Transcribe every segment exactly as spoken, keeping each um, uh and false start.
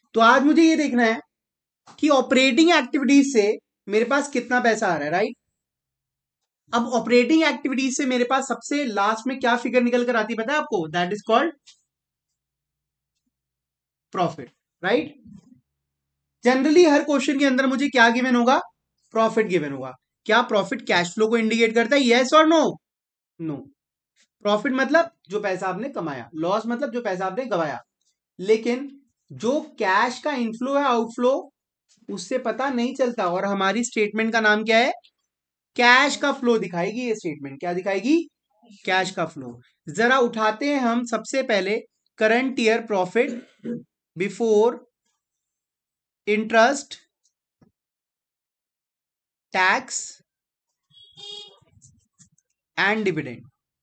तो आज मुझे ये देखना है कि ऑपरेटिंग एक्टिविटीज से मेरे पास कितना पैसा आ रहा है, राइट। अब ऑपरेटिंग एक्टिविटीज से मेरे पास सबसे लास्ट में क्या फिगर निकल कर आती है पता है आपको? That is called profit, right. Generally हर क्वेश्चन के अंदर मुझे क्या गिवन होगा? प्रॉफिट गिवन होगा। क्या प्रॉफिट कैश फ्लो को इंडिकेट करता है? यस और नो? नो। प्रॉफिट मतलब जो पैसा आपने कमाया, लॉस मतलब जो पैसा आपने गवाया। लेकिन जो कैश का इनफ्लो है, आउटफ्लो, उससे पता नहीं चलता। और हमारी स्टेटमेंट का नाम क्या है? कैश का फ्लो दिखाएगी ये स्टेटमेंट। क्या दिखाएगी? कैश का फ्लो। जरा उठाते हैं हम सबसे पहले current year profit before interest tax and dividend.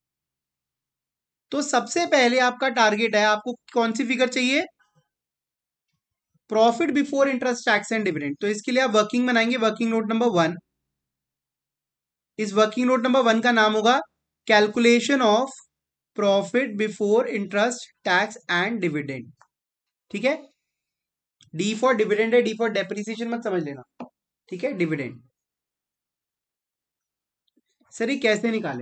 तो सबसे पहले आपका टारगेट है, आपको कौन सी फिगर चाहिए? Profit before interest tax and dividend. तो इसके लिए आप वर्किंग बनाएंगे, वर्किंग नोट नंबर वन। इस वर्किंग नोट नंबर वन का नाम होगा calculation of profit before interest tax and dividend. ठीक है। डी फॉर डिविडेंड है, डी फॉर डेप्रिसिएशन मत समझ लेना। ठीक है, डिविडेंड। सर ये कैसे निकालें?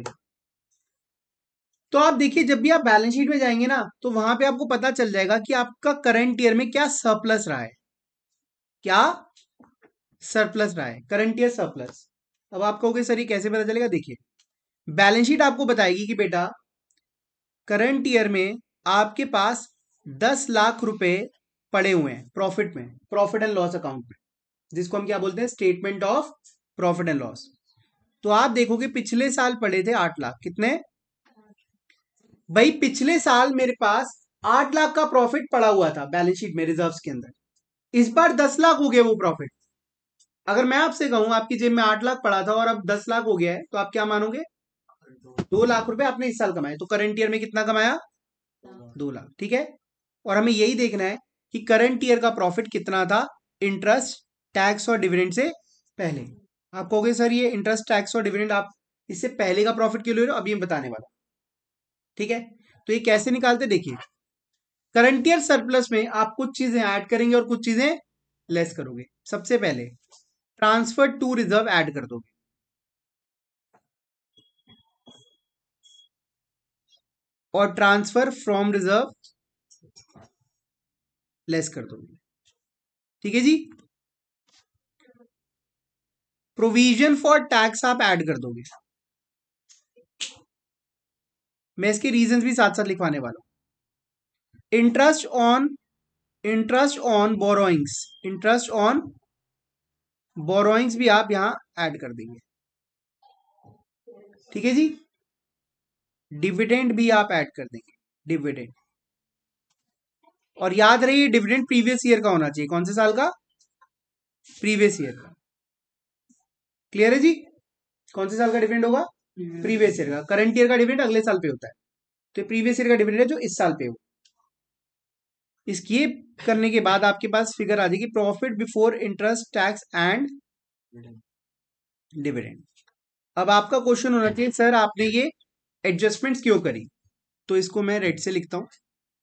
तो आप देखिए, जब भी आप बैलेंस शीट में जाएंगे ना, तो वहां पे आपको पता चल जाएगा कि आपका करंट ईयर में क्या सरप्लस रहा है। क्या सरप्लस रहा है? Current year surplus. अब आप कहोगे सर ये कैसे पता चलेगा? देखिए, बैलेंस शीट आपको बताएगी कि बेटा करंट ईयर में आपके पास दस लाख रुपए पड़े हुए हैं प्रॉफिट में, प्रॉफिट एंड लॉस अकाउंट में, जिसको हम क्या बोलते हैं? Statement of profit and loss. तो आप देखोगे पिछले साल पड़े थे आठ लाख। कितने भाई? पिछले साल मेरे पास आठ लाख का प्रॉफिट पड़ा हुआ था बैलेंस शीट में, रिजर्व्स के अंदर। इस बार दस लाख हो गया वो प्रॉफिट। अगर मैं आपसे कहूं आपकी जेब में आठ लाख पड़ा था और अब दस लाख हो गया है, तो आप क्या मानोगे? दो लाख रुपए आपने इस साल कमाए। तो करंट ईयर में कितना कमाया? दो लाख। ठीक है। और हमें यही देखना है कि करंट ईयर का प्रॉफिट कितना था इंटरेस्ट टैक्स और डिविडेंड से पहले। आप कहोगे सर ये इंटरेस्ट टैक्स और डिविडेंड आप इससे पहले का प्रॉफिट क्यों ले रहे हो? अभी मैं बताने वाला। ठीक है। तो ये कैसे निकालते? देखिए, करंट ईयर सरप्लस में आप कुछ चीजें ऐड करेंगे और कुछ चीजें लेस करोगे। सबसे पहले ट्रांसफर टू रिजर्व ऐड कर दोगे, और ट्रांसफर फ्रॉम रिजर्व लेस कर दोगे। ठीक है जी। प्रोविजन फॉर टैक्स आप ऐड कर दोगे। मैं इसके रीजंस भी साथ साथ लिखवाने वाला हूं। Interest on interest on borrowings interest on borrowings भी आप यहां ऐड कर देंगे। ठीक है जी। डिविडेंड भी आप ऐड कर देंगे, डिविडेंड। और याद रहिए डिविडेंड प्रीवियस ईयर का होना चाहिए। कौन से साल का? प्रीवियस ईयर का। क्लियर है जी? कौन से साल का डिविडेंड होगा? प्रीवियस ईयर का। करंट ईयर का डिविडेंड अगले साल पे होता है, तो प्रीवियस ईयर का डिविडेंड है जो इस साल पे हो। इसके करने के बाद आपके पास फिगर आ जाएगी profit before interest tax and dividend. अब आपका क्वेश्चन होना चाहिए सर आपने ये एडजस्टमेंट्स क्यों करी? तो इसको मैं रेड से लिखता हूं।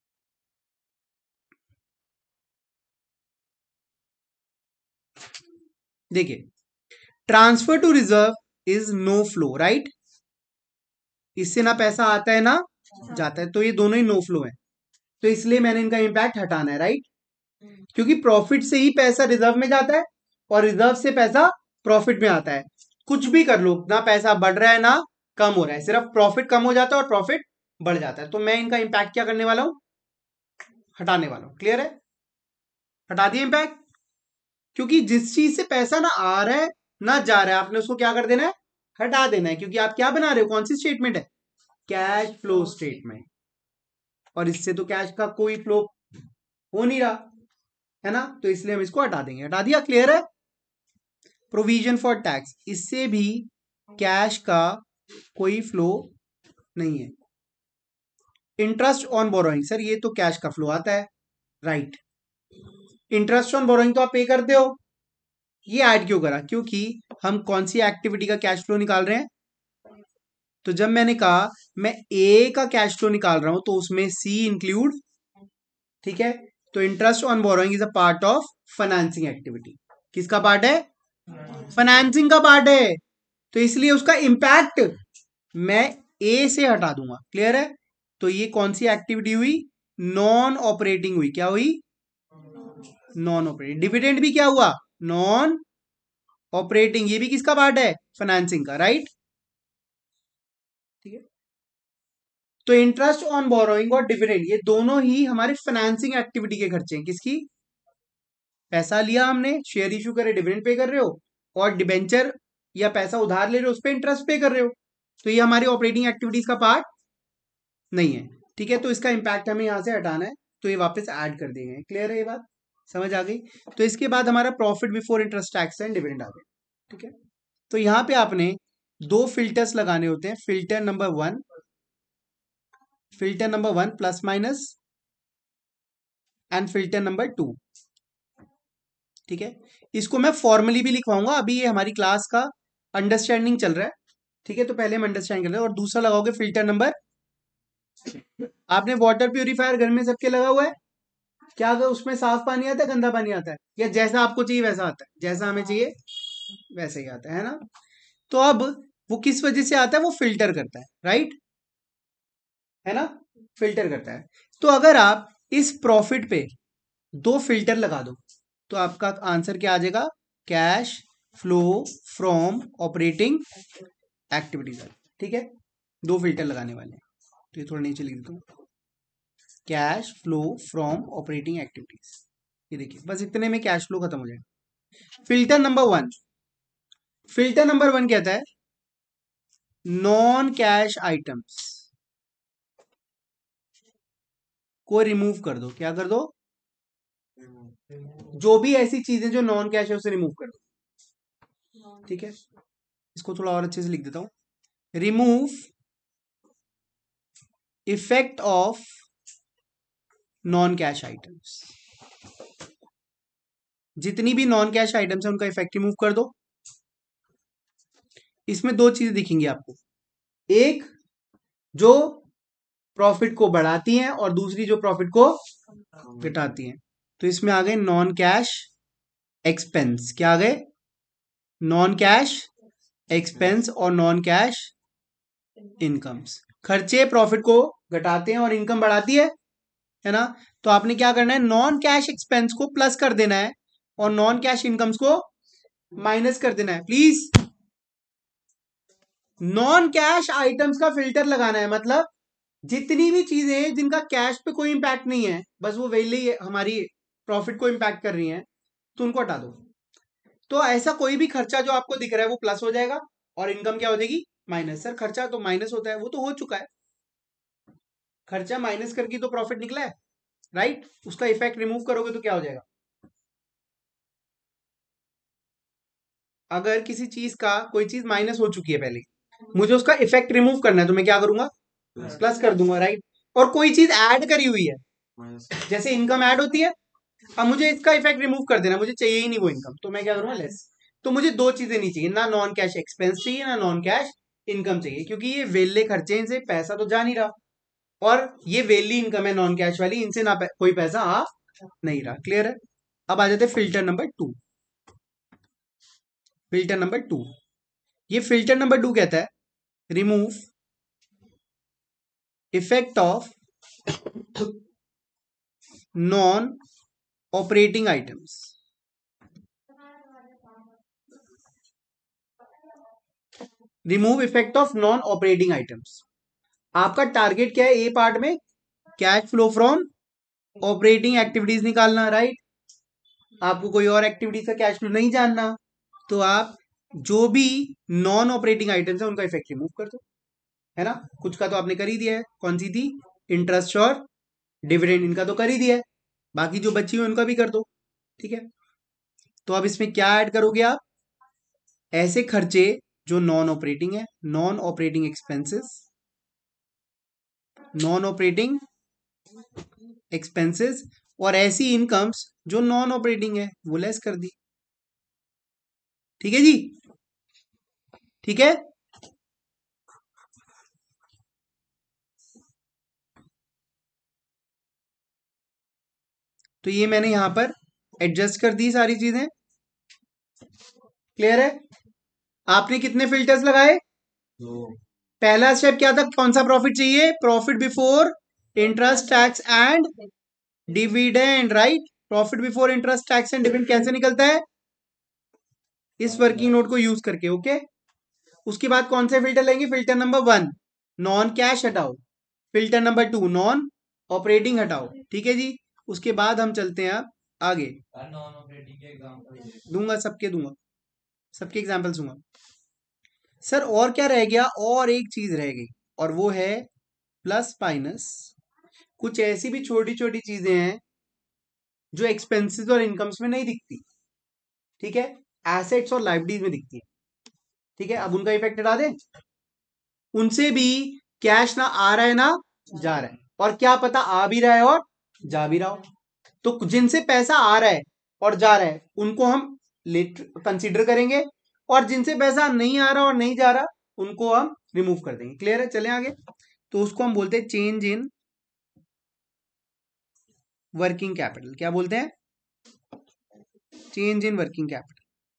देखिए, transfer to reserve is no flow, right. इससे ना पैसा आता है ना जाता है, तो ये दोनों ही नो फ्लो है। तो इसलिए मैंने इनका इंपैक्ट हटाना है, राइट। क्योंकि प्रॉफिट से ही पैसा रिजर्व में जाता है और रिजर्व से पैसा प्रॉफिट में आता है। कुछ भी कर लो, ना पैसा बढ़ रहा है ना कम हो रहा है, सिर्फ प्रॉफिट कम हो जाता है और प्रॉफिट बढ़ जाता है। तो मैं इनका इंपैक्ट क्या करने वाला हूं? हटाने वाला हूं। क्लियर है? हटा दिया इंपैक्ट। क्योंकि जिस चीज से पैसा ना आ रहा है ना जा रहा है, आपने उसको क्या कर देना है? हटा देना है। क्योंकि आप क्या बना रहे हो? कौन सी स्टेटमेंट है? Cash flow statement. और इससे तो कैश का कोई फ्लो हो नहीं रहा है ना, तो इसलिए हम इसको हटा देंगे। हटा दिया? क्लियर है? प्रोविजन फॉर टैक्स, इससे भी कैश का कोई फ्लो नहीं है। इंटरेस्ट ऑन बोरोइंग, सर ये तो कैश का फ्लो आता है, राइट। इंटरेस्ट ऑन बोरोइंग तो आप पे करते हो, ये ऐड क्यों करा? क्योंकि हम कौन सी एक्टिविटी का कैश फ्लो निकाल रहे हैं? तो जब मैंने कहा मैं ए का कैश फ्लो निकाल रहा हूं, तो उसमें सी इंक्लूड, ठीक है, तो interest on borrowing is a part of financing activity. किसका पार्ट है? फाइनेंसिंग का पार्ट है। तो इसलिए उसका इंपैक्ट मैं ए से हटा दूंगा। क्लियर है? तो ये कौन सी एक्टिविटी हुई? नॉन ऑपरेटिंग हुई। क्या हुई? Non operating. डिविडेंड भी क्या हुआ? Non operating. ये भी किसका पार्ट है? फाइनेंसिंग का। राइट? ठीक है। तो इंटरेस्ट ऑन बोरोइंग और डिविडेंड ये दोनों ही हमारे फाइनेंसिंग एक्टिविटी के खर्चे हैं। किसकी? पैसा लिया हमने, शेयर इशू करे, डिविडेंड पे कर रहे हो, और डिबेंचर या पैसा उधार ले रहे हो, उस पर इंटरेस्ट पे कर रहे हो। तो ये हमारी ऑपरेटिंग एक्टिविटीज का पार्ट नहीं है। ठीक है। तो इसका इंपैक्ट हमें यहां से हटाना है, तो ये वापस ऐड कर देंगे। क्लियर है? ये बात समझ आ गई? तो इसके बाद हमारा profit before interest tax and dividend आ गया। ठीक है। तो यहां पे आपने दो फिल्टर्स लगाने होते हैं। Filter number one, filter number one plus minus, and filter number two. ठीक है। इसको मैं फॉर्मली भी लिखवाऊंगा। अभी ये हमारी क्लास का अंडरस्टैंडिंग चल रहा है। ठीक है। तो पहले हम अंडरस्टैंड कर रहे हैं, और दूसरा लगाओगे फिल्टर नंबर। आपने वाटर प्यूरिफायर घर में सबके लगा हुआ है? क्या अगर उसमें साफ पानी आता है, गंदा पानी आता है, या जैसा आपको चाहिए वैसा आता है? जैसा हमें चाहिए वैसे ही आता है ना? तो अब वो किस वजह से आता है? वो फिल्टर करता है। राइट? है ना? फिल्टर करता है। तो अगर आप इस प्रॉफिट पे दो फिल्टर लगा दो, तो आपका आंसर क्या आ जाएगा? Cash flow from operating activities. ठीक है। दो फिल्टर लगाने वाले हैं, तो ये थोड़ा नीचे लिख देता हूँ। Cash flow from operating activities, ये देखिए, बस इतने में कैश फ्लो खत्म हो जाएगा। Filter number one, filter number one कहता है नॉन कैश आइटम्स को रिमूव कर दो। क्या कर दो? जो भी ऐसी चीजें जो नॉन कैश है उसे रिमूव कर दो। ठीक है। इसको थोड़ा और अच्छे से लिख देता हूं। Remove effect of non cash items. जितनी भी नॉन कैश आइटम्स है उनका इफेक्ट रिमूव कर दो। इसमें दो चीजें दिखेंगी आपको, एक जो प्रॉफिट को बढ़ाती हैं और दूसरी जो प्रॉफिट को घटाती हैं। तो इसमें आ गए नॉन कैश एक्सपेंस। क्या आ गए? नॉन कैश एक्सपेंस और नॉन कैश इनकम्स। खर्चे प्रॉफिट को घटाते हैं और इनकम बढ़ाती है है ना? तो आपने क्या करना है? नॉन कैश एक्सपेंस को प्लस कर देना है और नॉन कैश इनकम्स को माइनस कर देना है। प्लीज नॉन कैश आइटम्स का फिल्टर लगाना है, मतलब जितनी भी चीजें हैं जिनका कैश पे कोई इंपैक्ट नहीं है, बस वो वैल्यू ही हमारी प्रॉफिट को इंपैक्ट कर रही हैं, तो उनको हटा दो। तो ऐसा कोई भी खर्चा जो आपको दिख रहा है वो प्लस हो जाएगा और इनकम क्या हो जाएगी? माइनस। सर खर्चा तो माइनस होता है, वो तो हो चुका है। खर्चा माइनस करके तो प्रॉफिट निकला है। राइट? उसका इफेक्ट रिमूव करोगे तो क्या हो जाएगा? अगर किसी चीज का कोई चीज माइनस हो चुकी है पहले, मुझे उसका इफेक्ट रिमूव करना है, तो मैं क्या करूंगा? प्लस कर दूंगा। राइट? और कोई चीज ऐड करी हुई है, जैसे इनकम ऐड होती है, अब मुझे इसका इफेक्ट रिमूव कर देना, मुझे चाहिए ही नहीं वो इनकम, तो मैं क्या करूंगा? लेस। तो मुझे दो चीजें नहीं चाहिए, ना नॉन कैश एक्सपेंस चाहिए ना नॉन कैश इनकम चाहिए, क्योंकि ये वेले खर्चे, इनसे पैसा तो जा नहीं रहा, और ये वेली इनकम है नॉन कैश वाली, इनसे ना कोई पैसा आ नहीं रहा। क्लियर है? अब आ जाते हैं filter number two. Filter number two, ये फिल्टर नंबर टू कहता है remove effect of non operating items. Remove effect of non operating items. आपका टारगेट क्या है ए पार्ट में? Cash flow from operating activities निकालना। राइट? आपको कोई और एक्टिविटीज का कैश फ्लो नहीं जानना, तो आप जो भी नॉन ऑपरेटिंग आइटम्स है उनका इफेक्ट रिमूव कर दो। है ना? कुछ का तो आपने कर ही दिया है। कौन सी थी? इंटरेस्ट और डिविडेंड, इनका तो कर ही दिया है। बाकी जो बची हुई उनका भी कर दो। ठीक है। तो अब इसमें क्या ऐड करोगे आप? ऐसे खर्चे जो नॉन ऑपरेटिंग है, non operating expenses, non operating expenses, और ऐसी इनकम्स जो नॉन ऑपरेटिंग है वो लेस कर दी। ठीक है जी? ठीक है। तो ये मैंने यहां पर एडजस्ट कर दी सारी चीजें। क्लियर है? आपने कितने फिल्टर्स लगाए? दो। पहला स्टेप क्या था? कौन सा प्रॉफिट चाहिए? Profit before interest tax and dividend, right? Profit before interest tax and dividend कैसे निकलता है? इस वर्किंग नोट को यूज करके। ओके, उसके बाद कौन से फिल्टर लेंगे? Filter number one, non cash हटाओ। Filter number two, non operating हटाओ। ठीक है जी। उसके बाद हम चलते हैं अब आगे। नॉन ऑपरेटिंग के एग्जांपल दूंगा, सबके दूंगा, सबके एग्जाम्पल्स दूंगा। सर और क्या रह गया? और एक चीज रह गई, और वो है प्लस माइनस। कुछ ऐसी भी छोटी छोटी चीजें हैं जो एक्सपेंसेस और इनकम्स में नहीं दिखती। ठीक है, एसेट्स और लाइबिलिटीज में दिखती है। ठीक है, अब उनका इफेक्ट हटा दें। उनसे भी कैश ना आ रहा है ना जा रहा है, और क्या पता आ भी रहा है और जा भी रहा हो। तो जिनसे पैसा आ रहा है और जा रहा है उनको हम लेट कंसीडर करेंगे, और जिनसे पैसा नहीं आ रहा और नहीं जा रहा उनको हम रिमूव कर देंगे। क्लियर है? चलें आगे। तो उसको हम बोलते हैं चेंज इन वर्किंग कैपिटल। क्या बोलते हैं? Change in working capital.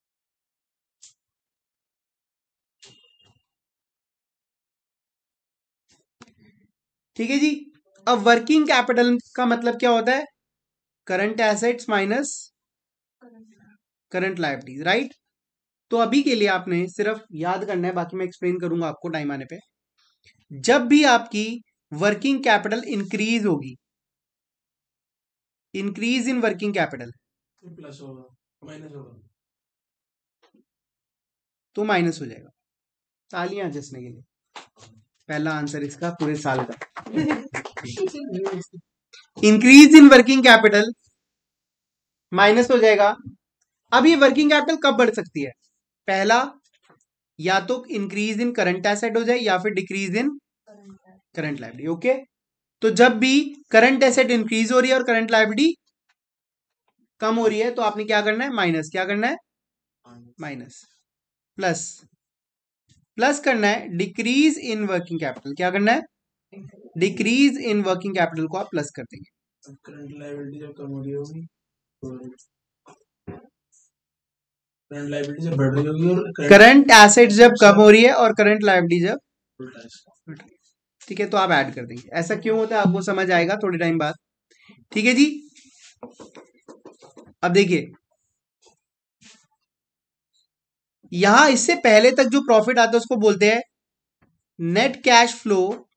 ठीक है जी। अब वर्किंग कैपिटल का मतलब क्या होता है? Current assets minus current liabilities, right? तो अभी के लिए आपने सिर्फ याद करना है, बाकी मैं एक्सप्लेन करूंगा आपको टाइम आने पे। जब भी आपकी वर्किंग कैपिटल इंक्रीज होगी, increase in working capital, plus होगा माइनस होगा तो माइनस हो जाएगा। तालियां जसने के लिए, पहला आंसर इसका पूरे साल का। Increase in working capital minus हो जाएगा। अब ये वर्किंग कैपिटल कब बढ़ सकती है? पहला, या तो इंक्रीज इन करंट एसेट हो जाए या फिर decrease in current liability. Okay, तो जब भी करंट एसेट इंक्रीज हो रही है और करंट लायबिलिटी कम हो रही है तो आपने क्या करना है? माइनस। क्या करना है? माइनस। प्लस, प्लस करना है डिक्रीज इन वर्किंग कैपिटल। क्या करना है? डिक्रीज इन वर्किंग कैपिटल को आप प्लस कर देंगे। करंट लायबिलिटी जब कम हो रही होगी करंट लायबिलिटी जब बढ़ रही होगी और करंट एसेट जब कम हो रही है और करंट लायबिलिटी जब, ठीक है, तो आप ऐड कर देंगे। ऐसा क्यों होता है आपको समझ आएगा थोड़े टाइम बाद। ठीक है जी। अब देखिए, यहां इससे पहले तक जो प्रॉफिट आता है उसको बोलते हैं net cash flow,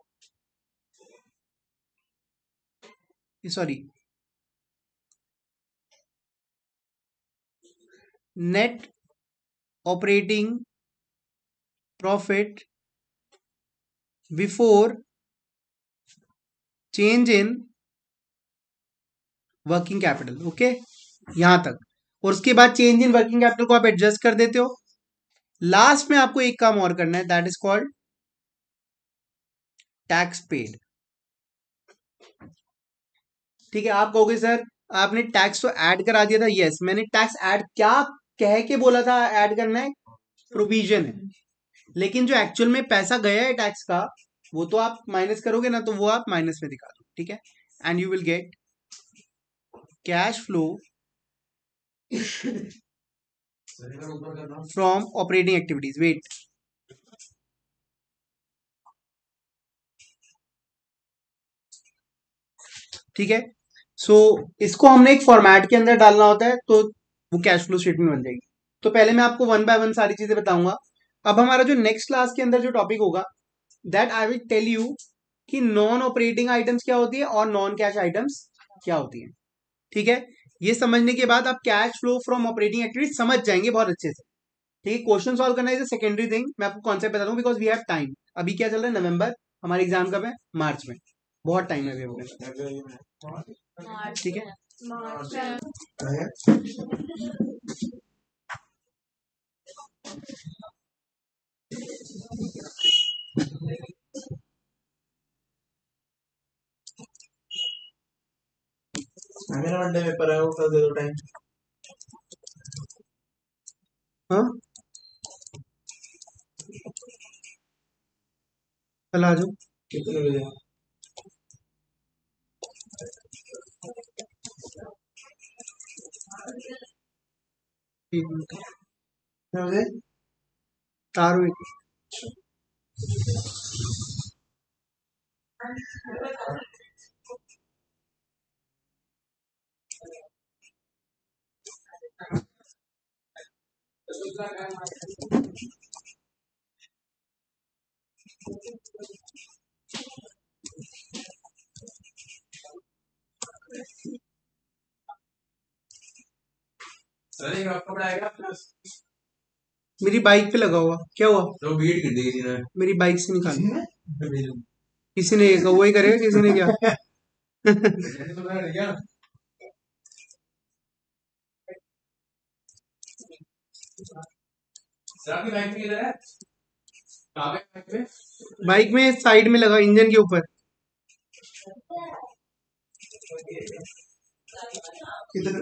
sorry net operating profit before change in working capital. Okay, यहां तक। और उसके बाद चेंज इन वर्किंग कैपिटल को आप एडजस्ट कर देते हो। लास्ट में आपको एक काम और करना है, that is called tax paid. ठीक है, आप कहोगे सर आपने टैक्स तो ऐड करा दिया था। यस, मैंने टैक्स ऐड क्या कह के बोला था ऐड करना है? प्रोविजन है। लेकिन जो एक्चुअल में पैसा गया है टैक्स का, वो तो आप माइनस करोगे ना, तो वो आप माइनस में दिखा दो। ठीक है, and you will get cash flow from operating activities. Wait, ठीक है। सो so, इसको हमने एक फॉर्मेट के अंदर डालना होता है, तो वो कैश फ्लो स्टेटमेंट बन जाएगी। तो पहले मैं आपको वन बाय वन सारी चीजें बताऊंगा। अब हमारा जो नेक्स्ट क्लास के अंदर जो टॉपिक होगा, that I will tell you कि नॉन ऑपरेटिंग आइटम्स क्या होती है और नॉन कैश आइटम्स क्या होती है। ठीक है, ये समझने के बाद आप cash flow from operating activity समझ जाएंगे बहुत अच्छे से। ठीक है, क्वेश्चन सॉल्व करना इज अ सेकेंडरी थिंग। मैं आपको कॉन्सेप्ट बता दूं बिकॉज वी हैव टाइम। अभी क्या चल रहा है? नवंबर। हमारे एग्जाम कब है? मार्च में। बहुत टाइम है अभी अपने पास। ठीक है, मेरा वन डे पेपर है, वो दे दो टाइम। हाँ, कल आ जाओ। कितने बजे? एक मिनट समझे? तारो एक सर एक आपका पड़ाएगा प्लस मेरी बाइक पे लगा हुआ क्या हुआ तो बीट कर दी किसी ने मेरी बाइक से निकाल किसी ने किसी ने एक वही करेगा किसी ने क्या मैंने तो कहा क्या सर आपकी बाइक में किधर है कहाँ पे बाइक पे बाइक में साइड में लगा इंजन के ऊपर किधर